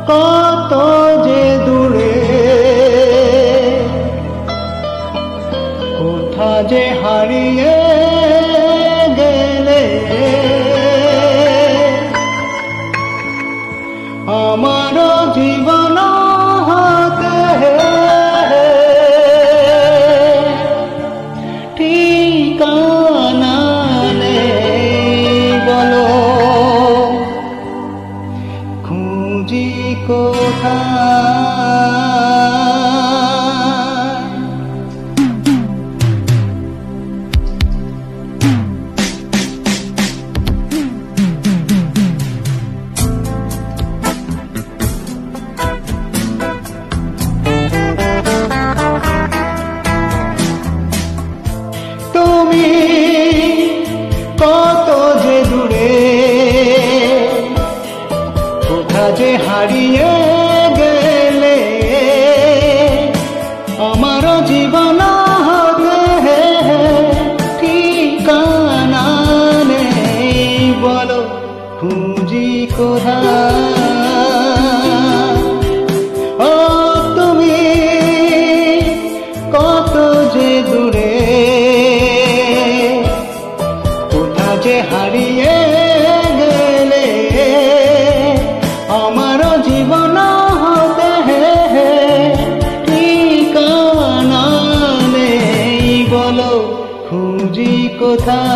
কত যে দূরে, কোথা যে হারিয়ে গেলে আমার জীবন হতে, ঠিকানা নেই বলো, খুঁজি কোথায়। তুমি কত যে দূরে, কোথা যে হারিয়ে গেলে আমার জীবন হতে, ঠিকানা নেই বলো, খুঁজি কোথায়। ও তুমি কত যে দূরে, কোথা যে হারিয়ে গেলে আমার জীবন হতে, ঠিকানা নেই বলো, খুঁজি কোথায়।